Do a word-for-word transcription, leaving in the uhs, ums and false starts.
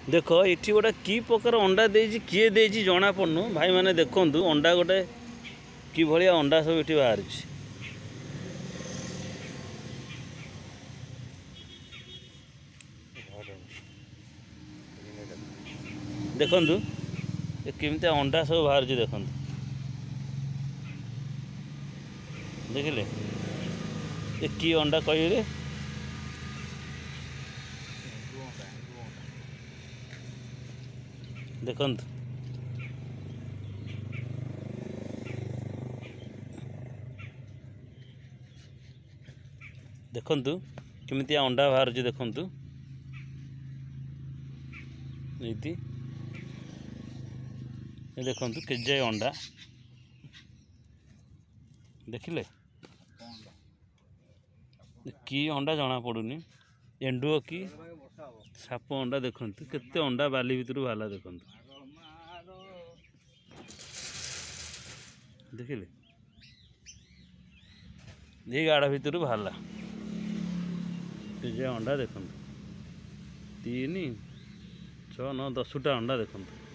देख ये गोटे कि प्रकार अंडा दे किए दे जना पड़ू भाई मैंने देखु अंडा गोटे कि भाया अंडा सब ये बाहर देखु केमती अंडा सब बाहर देखु देखिले ये कि अंडा कहे देखु देखु केमती अंडा बाहर देखु देखु केजे अंडा देखिले कि अंडा जना पड़ूनी एंडुओ कि साप अंडा देखु केते अंडा बाली भितर बाला देखु देखिले ये गाड़ा भितर बाहला केजे अंडा देखु तीन छः नौ दसटा अंडा देखु।